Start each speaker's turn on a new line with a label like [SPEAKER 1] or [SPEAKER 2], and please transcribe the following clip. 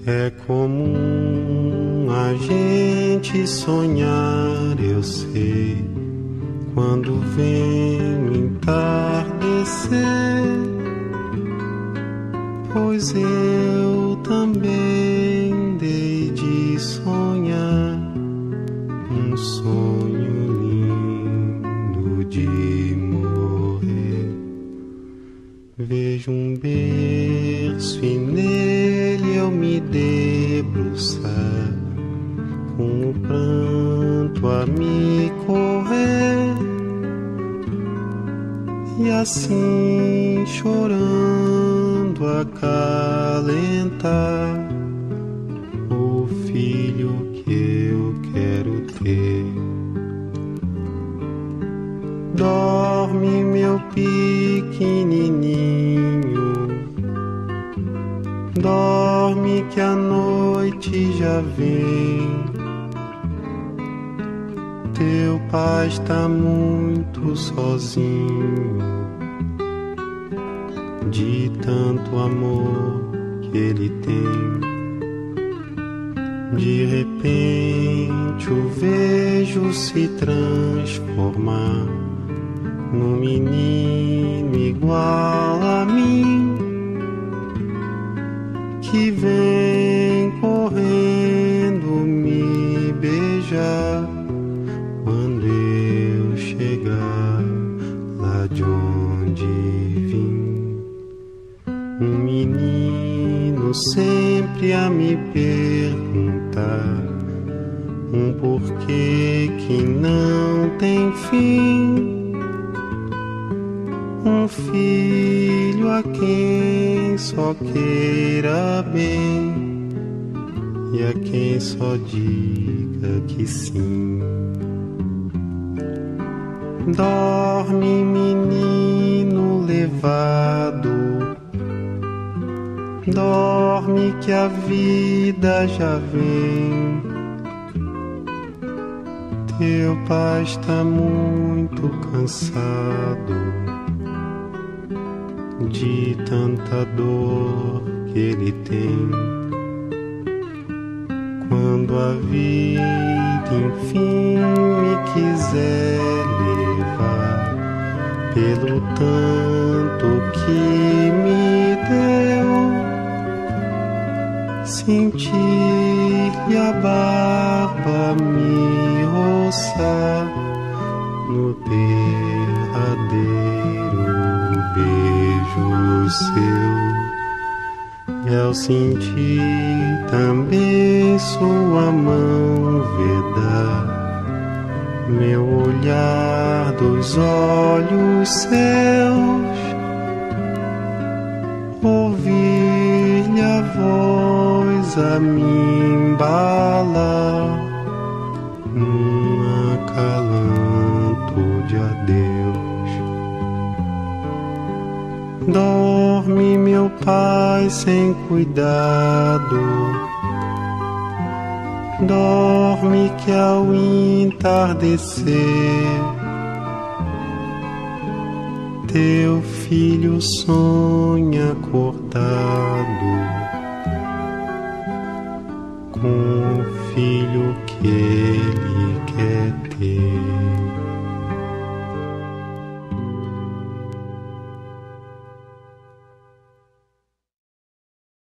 [SPEAKER 1] É comum a gente sonhar, eu sei, quando vem o entardecer, pois eu também dei de sonhar um sonho lindo de morrer. Vejo um berço e nele eu me debruçar, com o pranto a me correr, e assim chorando acalentar o filho que eu quero ter. Dorme, meu pequenininho, dorme que a noite já vem. Teu pai está muito sozinho, de tanto amor que ele tem. De repente o vejo se transformar num menino igual a mim, que vem correndo me beijar quando eu chegar lá de onde vim. Um menino sempre a me perguntar um porquê que não tem fim. Um filho a quem só queira bem e a quem só diga que sim. Dorme, menino levado, dorme que a vida já vem. Teu pai está muito cansado de tanta dor que ele tem. Quando a vida enfim me quiser levar, pelo tanto que me deu, sentir-lhe a barba me roçar no derradeiro beijo seu. E ao sentir também sua mão vedar meu olhar dos olhos seus, ouvir-lhe a voz a me embalar num acalanto de adeus. Dorme, meu pai, sem cuidado, dorme que ao entardecer teu filho sonha acordado com o filho que ele quer ter.